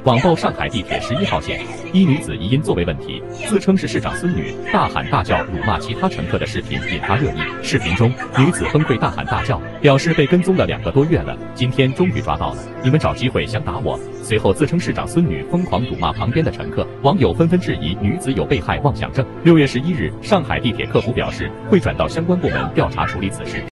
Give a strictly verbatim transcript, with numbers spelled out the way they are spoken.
网曝上海地铁十一号线，一女子疑因座位问题，自称是市长孙女，大喊大叫辱骂其他乘客的视频引发热议。视频中，女子崩溃大喊大叫，表示被跟踪了两个多月了，今天终于抓到了，你们找机会想打我。随后自称市长孙女疯狂辱骂旁边的乘客，网友纷纷质疑女子有被害妄想症。六月十一日，上海地铁客服表示会转到相关部门调查处理此事。